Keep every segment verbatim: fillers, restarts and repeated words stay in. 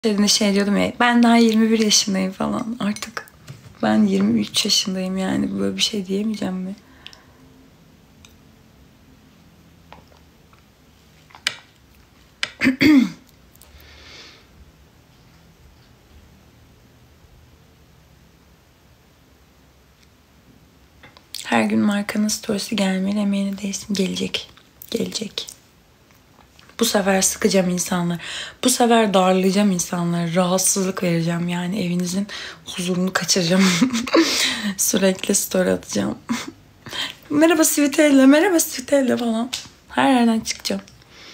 Dediğinde şey diyordum ya, ben daha yirmi bir yaşındayım falan. Artık ben yirmi üç yaşındayım yani. Böyle bir şey diyemeyeceğim mi? Her gün markanın storiesi gelmeli, emeğine değsin. Gelecek. Gelecek. Bu sefer sıkacağım insanlar. Bu sefer darlayacağım insanları. Rahatsızlık vereceğim. Yani evinizin huzurunu kaçıracağım. Sürekli story atacağım. Merhaba Svitella, merhaba Svitella falan. Her yerden çıkacağım.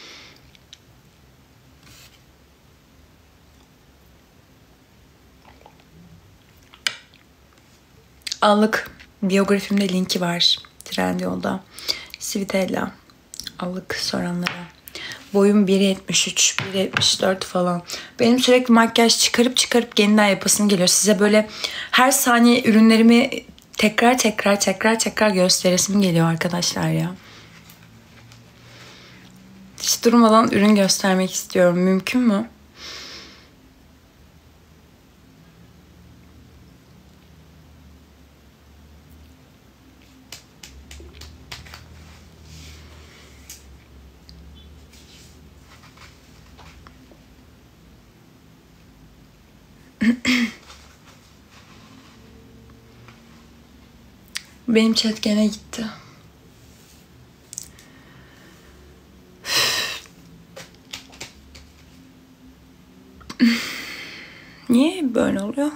Allık. Biyografimde linki var. Trendyol'da. Svitella. Allık soranlara. Boyum bir yetmiş üç, bir yetmiş dört falan. Benim sürekli makyaj çıkarıp çıkarıp yeniden yapasım geliyor. Size böyle her saniye ürünlerimi tekrar tekrar tekrar tekrar gösteresim geliyor arkadaşlar ya. Hiç durmadan ürün göstermek istiyorum. Mümkün mü? Benim chat gene gitti. Niye böyle oluyor?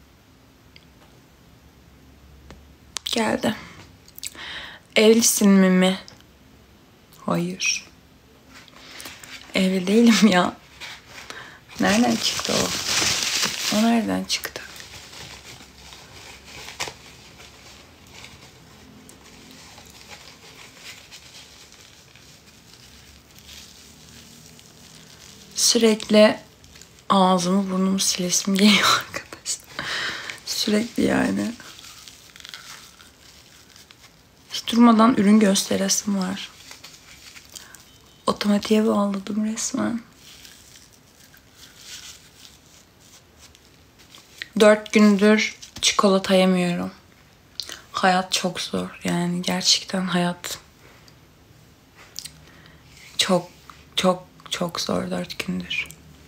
Geldi. Evlisin mi mi? Hayır. Evli değilim ya. Nereden çıktı o? O nereden çıktı? Sürekli ağzımı burnumu silesim geliyor arkadaşlar. Sürekli yani. Hiç durmadan ürün gösteresim var. Otomatiğe bağladım resmen. Dört gündür çikolata yemiyorum. Hayat çok zor. Yani gerçekten hayat çok çok çok zor dört gündür.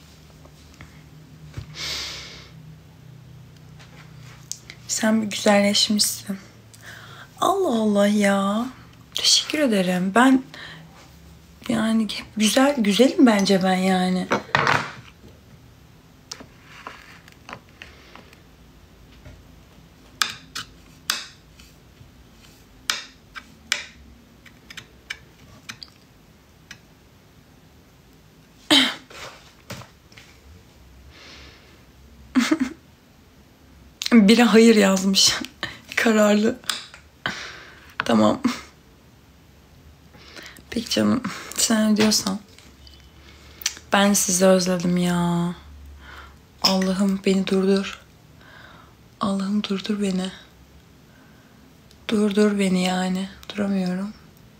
Sen bir güzelleşmişsin. Allah Allah ya. Teşekkür ederim. Ben yani güzel güzelim bence ben yani. Biri hayır yazmış. Kararlı. Tamam. Peki canım. Sen ne diyorsan. Ben sizi özledim ya. Allah'ım beni durdur. Allah'ım durdur beni. Durdur beni yani. Duramıyorum.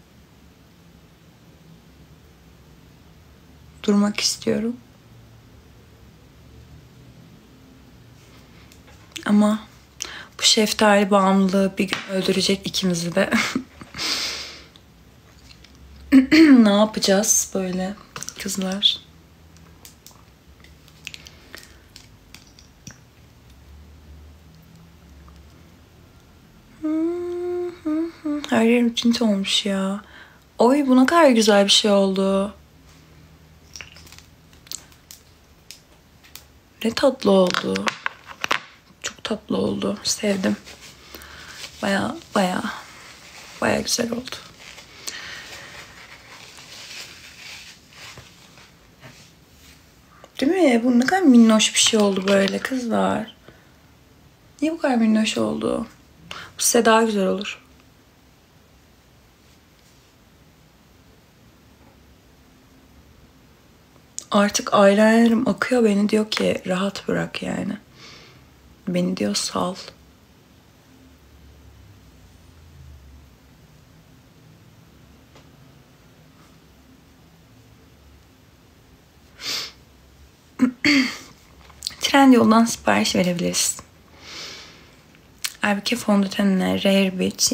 Durmak istiyorum. Ama bu şeftali bağımlılığı bir gün öldürecek ikimizi de. Ne yapacağız böyle kızlar? Her yerim tint olmuş ya. Oy bu ne kadar güzel bir şey oldu. Ne tatlı oldu. Çok tatlı oldu. Sevdim. Baya baya baya güzel oldu. Değil mi? Bu ne kadar minnoş bir şey oldu böyle kızlar. Niye bu kadar minnoş oldu? Bu size daha güzel olur. Artık eyelinerim akıyor, beni diyor ki rahat bırak yani. Beni diyor sal. Trendyol'dan sipariş verebiliriz. Halbuki fondötenine Rare Beauty.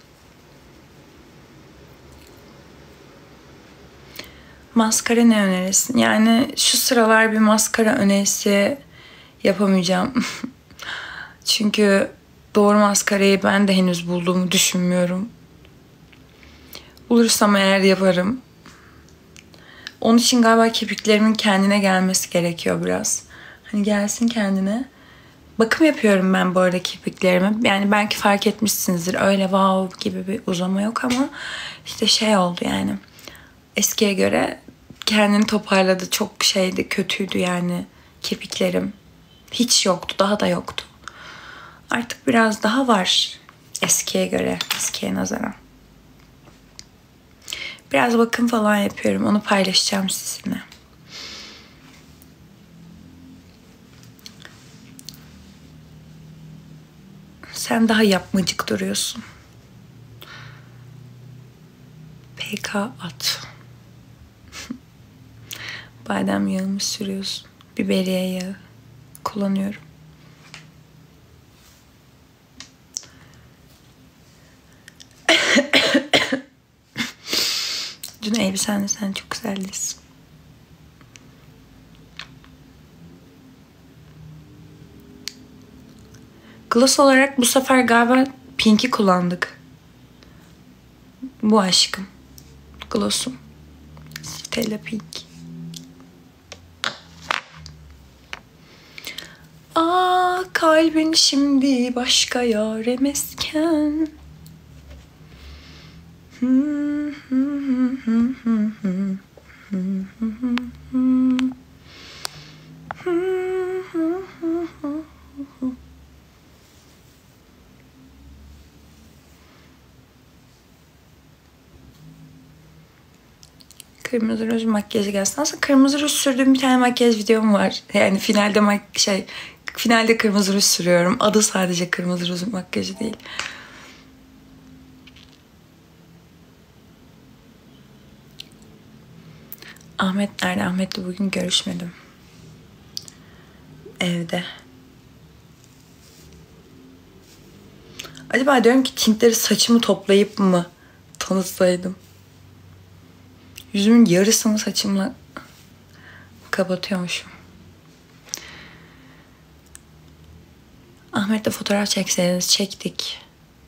Maskara ne önerirsin? Yani şu sıralar bir maskara önerisi yapamayacağım. Çünkü doğru maskarayı ben de henüz bulduğumu düşünmüyorum. Bulursam eğer yaparım. Onun için galiba kirpiklerimin kendine gelmesi gerekiyor biraz. Hani gelsin kendine. Bakım yapıyorum ben bu arada kirpiklerime. Yani belki fark etmişsinizdir. Öyle wow gibi bir uzama yok ama işte şey oldu yani. Eskiye göre kendini toparladı. Çok şeydi, kötüydü yani kirpiklerim. Hiç yoktu, daha da yoktu. Artık biraz daha var eskiye göre, eskiye nazaran. Biraz bakım falan yapıyorum. Onu paylaşacağım sizinle. Sen daha yapmacık duruyorsun. P K at. Badem yağımı sürüyorsun. Biberiye yağı kullanıyorum. Dün elbisenle sen çok güzeldin. Gloss olarak bu sefer galiba Pink'i kullandık. Bu aşkım. Gloss'um. Stella Pink. Aa, kalbin şimdi başka yâre mesken. Kırmızı ruj makyajı gelsin. Aslında kırmızı ruj sürdüğüm bir tane makyaj videom var. Yani finalde mak şey finalde kırmızı ruj sürüyorum. Adı sadece kırmızı ruj makyajı değil. Ahmet nerede? Ahmet'le bugün görüşmedim. Evde. Acaba diyorum ki tintleri saçımı toplayıp mı tanıtsaydım? Yüzümün yarısını saçımla kapatıyormuşum. Ahmet'le fotoğraf çekseydiniz, çektik.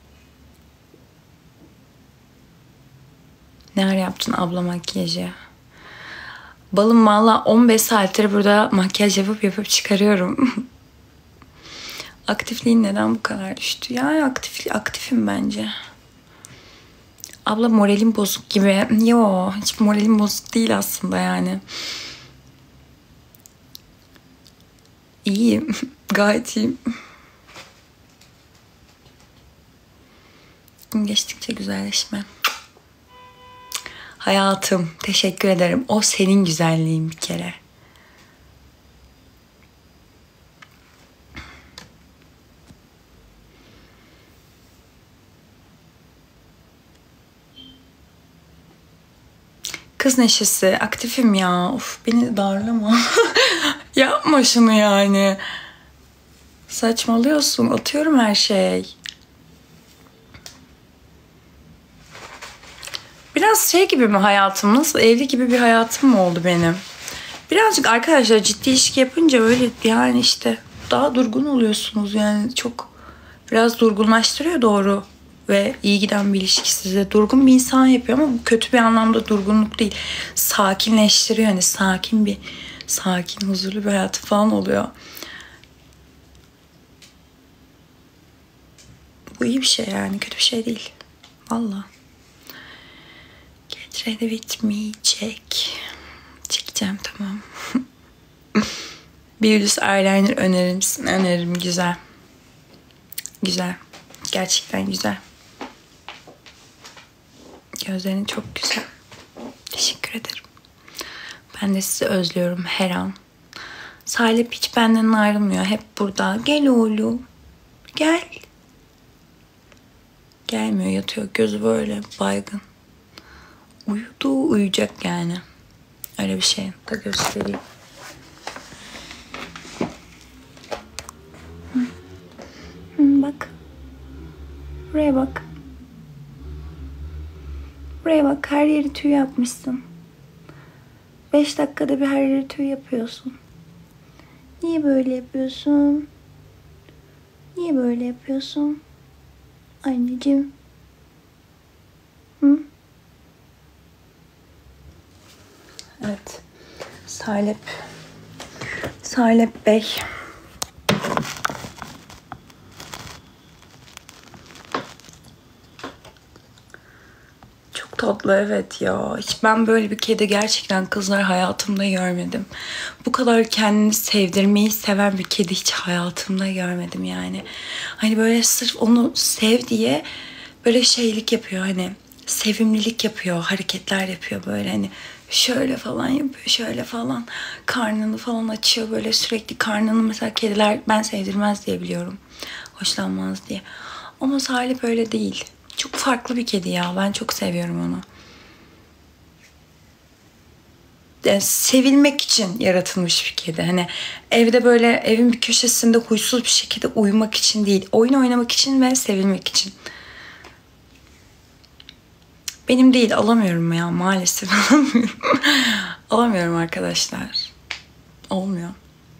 Ne ara yaptın abla makyajı? Balım valla on beş saattir burada makyaj yapıp yapıp çıkarıyorum. Aktifliğin neden bu kadar düştü? Yani aktif, aktifim bence. Abla moralim bozuk gibi. Yo, hiç moralim bozuk değil aslında yani. İyiyim. Gayet iyiyim. Gün geçtikçe güzelleşme. Hayatım, teşekkür ederim. O senin güzelliğin bir kere. Kız neşesi, aktifim ya. Of, beni darlama. Yapma şunu yani. Saçmalıyorsun. Atıyorum her şey. Biraz şey gibi mi hayatım? Nasıl evli gibi bir hayatım mı oldu benim? Birazcık arkadaşlar ciddi ilişki yapınca öyle yani işte daha durgun oluyorsunuz yani çok biraz durgunlaştırıyor doğru ve iyi giden bir ilişki size durgun bir insan yapıyor ama bu kötü bir anlamda durgunluk değil. Sakinleştiriyor hani sakin bir sakin huzurlu bir hayatı falan oluyor. Bu iyi bir şey yani kötü bir şey değil. Vallahi. Get ready with me check. Çekeceğim tamam. Beauty eyeliner önerir misin? Öneririm güzel. Güzel. Gerçekten güzel. Gözlerin çok güzel. Teşekkür ederim. Ben de sizi özlüyorum her an. Salep hiç benden ayrılmıyor. Hep burada. Gel oğlum. Gel. Gelmiyor yatıyor. Gözü böyle baygın. Uyudu uyuyacak yani. Öyle bir şey da göstereyim. Buraya bak. Buraya bak, her yeri tüy yapmışsın. Beş dakikada bir her yeri tüy yapıyorsun. Niye böyle yapıyorsun? Niye böyle yapıyorsun? Anneciğim. Hı? Evet. Salep. Salep Bey. Çok tatlı, evet ya. Hiç ben böyle bir kedi gerçekten kızlar hayatımda görmedim. Bu kadar kendini sevdirmeyi seven bir kedi hiç hayatımda görmedim yani. Hani böyle sırf onu sev diye böyle şeylik yapıyor, hani sevimlilik yapıyor, hareketler yapıyor böyle, hani şöyle falan yapıyor, şöyle falan karnını falan açıyor böyle sürekli karnını. Mesela kediler ben sevdirmez diye biliyorum, hoşlanmaz diye, ama Salih böyle değil. Çok farklı bir kedi ya, ben çok seviyorum onu. Yani sevilmek için yaratılmış bir kedi. Hani evde böyle evin bir köşesinde huysuz bir şekilde uyumak için değil, oyun oynamak için ve sevilmek için. Benim değil, alamıyorum ya, maalesef alamıyorum. Alamıyorum arkadaşlar. Olmuyor.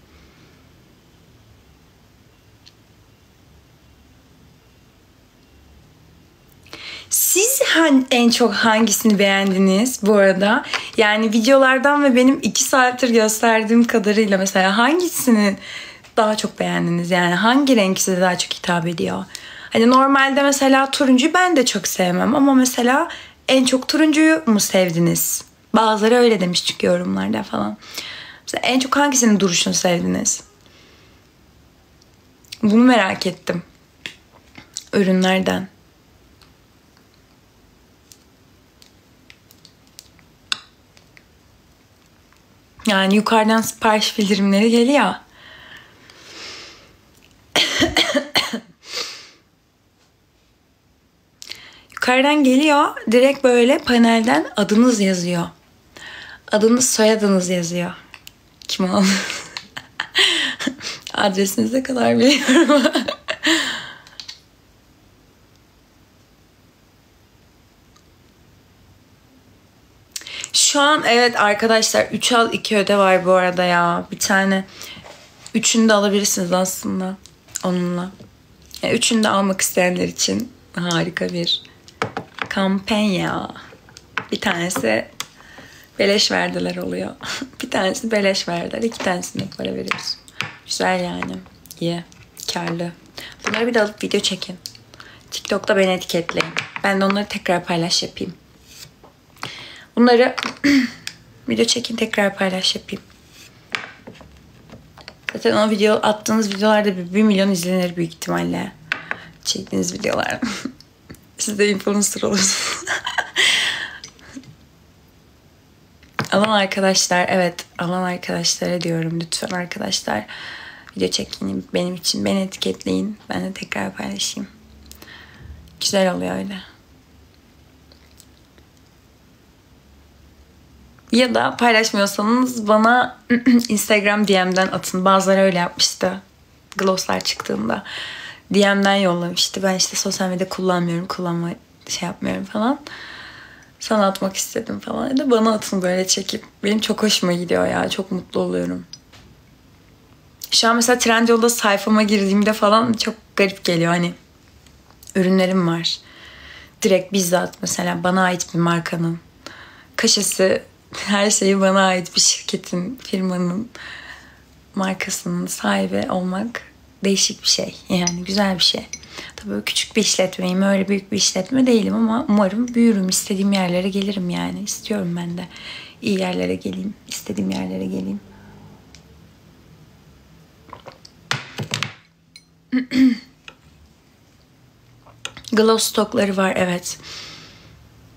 Siz en çok hangisini beğendiniz bu arada? Yani videolardan ve benim iki saattir gösterdiğim kadarıyla mesela hangisini daha çok beğendiniz? Yani hangi renk size daha çok hitap ediyor? Hani normalde mesela turuncuyu ben de çok sevmem ama mesela en çok turuncuyu mu sevdiniz? Bazıları öyle demiş çünkü yorumlarda falan. Mesela en çok hangisinin duruşunu sevdiniz? Bunu merak ettim. Ürünlerden. Yani yukarıdan sipariş bildirimleri geliyor. Yukarıdan geliyor. Direkt böyle panelden adınız yazıyor. Adınız, soyadınız yazıyor. Kim o? Adresinize kadar biliyorum. Şu an evet arkadaşlar, üç al iki öde var bu arada ya. Bir tane. Üçünü de alabilirsiniz aslında onunla. Yani üçünü de almak isteyenler için harika bir kampanya. Bir tanesi beleş verdiler oluyor. Bir tanesi beleş verdiler. İki tanesine para veriyoruz. Güzel yani. İyi. Karlı. Bunları bir de alıp video çekin. TikTok'ta beni etiketleyin. Ben de onları tekrar paylaş yapayım. Bunları video çekin, tekrar paylaş yapayım. Zaten o video, attığınız videolarda bir, bir milyon izlenir büyük ihtimalle. Çektiğiniz videolar. Siz de influencer olursunuz. Alan arkadaşlar, evet alan arkadaşlara diyorum, lütfen arkadaşlar video çekin benim için, beni etiketleyin, ben de tekrar paylaşayım. Güzel oluyor öyle. Ya da paylaşmıyorsanız bana Instagram D M'den atın. Bazıları öyle yapmıştı. Glosslar çıktığında D M'den yollamıştı. Ben işte sosyal medya kullanmıyorum, kullanma şey yapmıyorum falan. Sana atmak istedim falan. Ya da bana atın böyle çekip. Benim çok hoşuma gidiyor ya. Çok mutlu oluyorum. Şu an mesela Trendyol'da sayfama girdiğimde falan çok garip geliyor. Hani ürünlerim var. Direkt bizzat mesela bana ait bir markanın kaşesi, her şeyi bana ait bir şirketin, firmanın, markasının sahibi olmak değişik bir şey. Yani güzel bir şey. Tabii böyle küçük bir işletmeyim, öyle büyük bir işletme değilim ama umarım büyürüm, istediğim yerlere gelirim yani. İstiyorum ben de iyi yerlere geleyim, istediğim yerlere geleyim. Glow stokları var, evet.